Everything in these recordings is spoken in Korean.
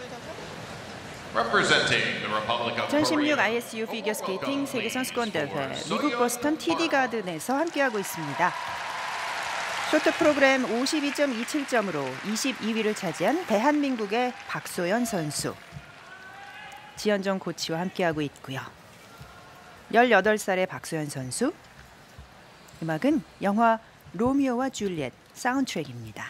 2016 ISU 피겨스케이팅 세계선수권대회 미국 보스턴 TD 가든에서 함께하고 있습니다. 쇼트 프로그램 52.27점으로 22위를 차지한 대한민국의 박소연 선수. 지현정 코치와 함께하고 있고요. 18살의 박소연 선수. 음악은 영화 로미오와 줄리엣 사운드트랙입니다.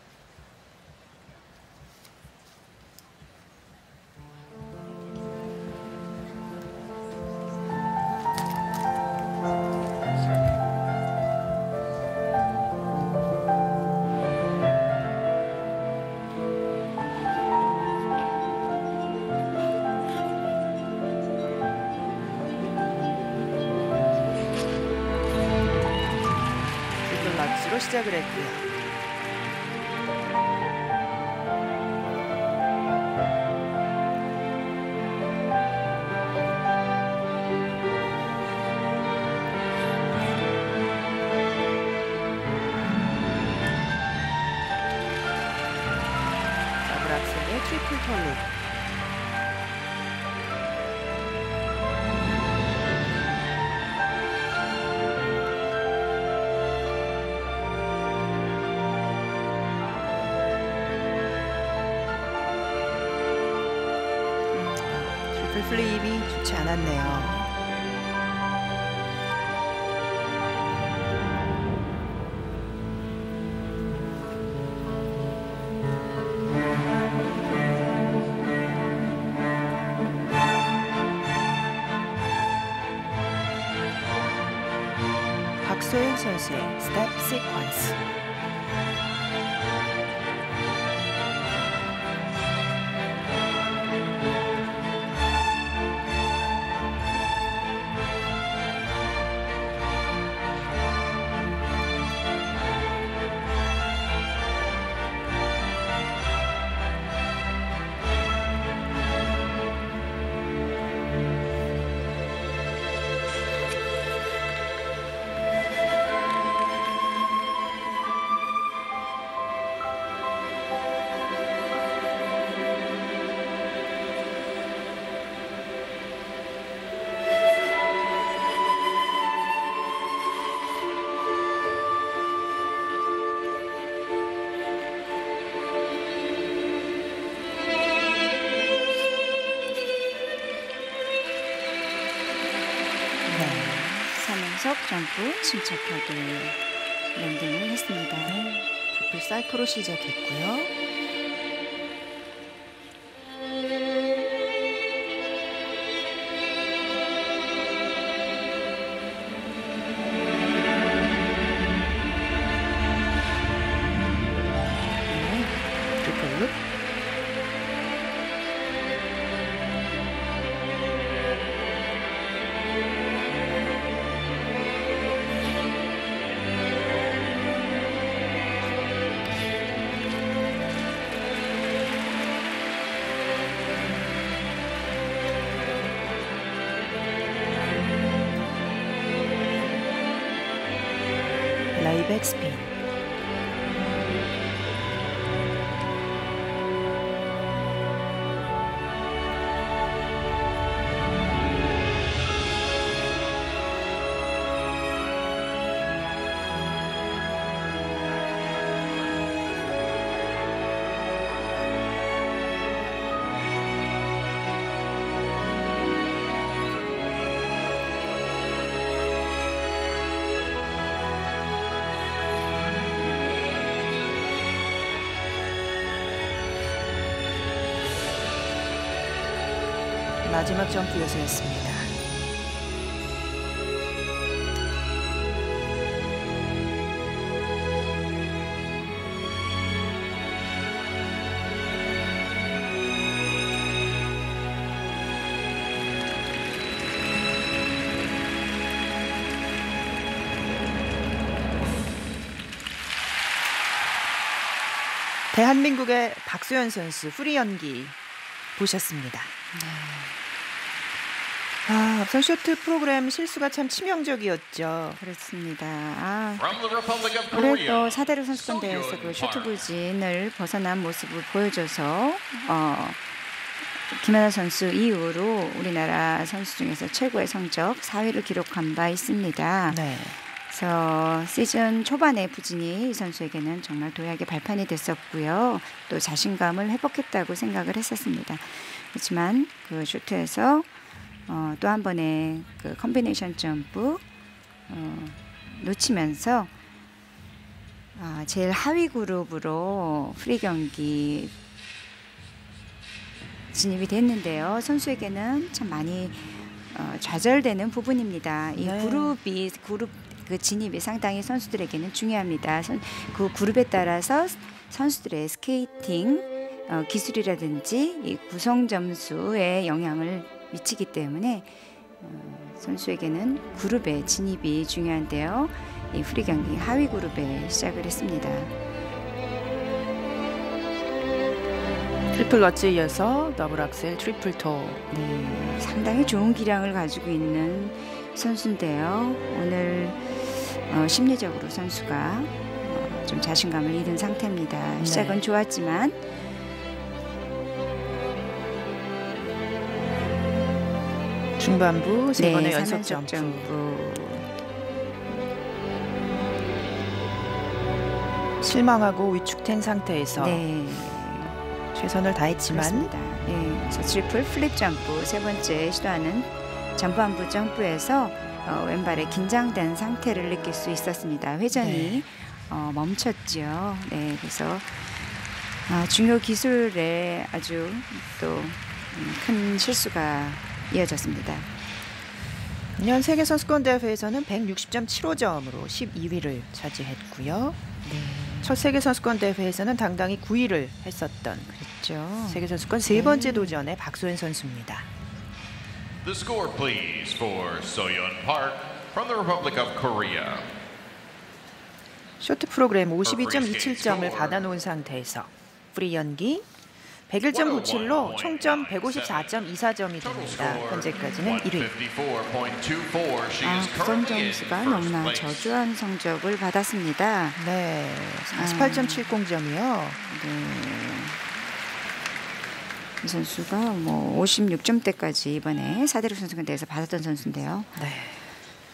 락스로 시작을 했고요. 더블 악셀의 트리플 털로. 플립이 좋지 않았네요. 박소연 선수의 스텝 시퀀스. 점프 침착하게 랜딩을 했습니다. 트리플 사이클로 시작했고요. 트리플 룹. 라이백 스핀. 마지막 점프 요소였습니다. 대한민국의 박소연 선수 프리 연기 보셨습니다. 앞선 쇼트 프로그램 실수가 참 치명적이었죠. 그렇습니다. 그래도 4대륙 선수권 대회에서 그 쇼트 불진을 벗어난 모습을 보여줘서 김연아 선수 이후로 우리나라 선수 중에서 최고의 성적 4위를 기록한 바 있습니다. 네. 그래서 시즌 초반의 부진이 이 선수에게는 정말 도약의 발판이 됐었고요. 또 자신감을 회복했다고 생각을 했었습니다. 그렇지만 그 슈트에서 또 한 번의 그 컨비네이션 점프 놓치면서 제일 하위 그룹으로 프리 경기 진입이 됐는데요. 선수에게는 참 많이 좌절되는 부분입니다. 이 네. 그룹 그 진입이 상당히 선수들에게는 중요합니다. 그 그룹에 따라서 선수들의 스케이팅 기술이라든지 이 구성 점수에 영향을 미치기 때문에 선수에게는 그룹의 진입이 중요한데요. 이 프리 경기 하위 그룹에 시작을 했습니다. 트리플 러츠에 이어서 더블 악셀 트리플 토. 네, 상당히 좋은 기량을 가지고 있는 선수인데요. 오늘 심리적으로 선수가 좀 자신감을 잃은 상태입니다. 시작은 좋았지만 중반부 세 번의 연속 3연속 점프. 실망하고 위축된 상태에서 최선을 다했지만 그렇습니다. 그래서 트리플 플립 점프 세 번째 시도하는 전반부 점프에서 왼발에 긴장된 상태를 느낄 수 있었습니다. 회전이 멈췄지요. 그래서 중요 기술에 아주 또 큰 실수가 이어졌습니다. 년 세계선수권대회에서는 160.75점으로 12위를 차지했고요. 첫 세계선수권대회에서는 당당히 9위를 했었던 그렇죠. 세계선수권 세 번째 도전의 박소연 선수입니다. The score, please, for Soyeon Park from the Republic of Korea. 쇼트 프로그램 52.27점을 받아놓은 상태에서 프리 연기 101.97로 총점 154.24점이 됩니다. 현재까지는 1위. 구성 점수가 너무나 저조한 성적을 받았습니다. 48.70점이요. 이 선수가 56점대까지 이번에 4대륙 선수권대회에서 받았던 선수인데요.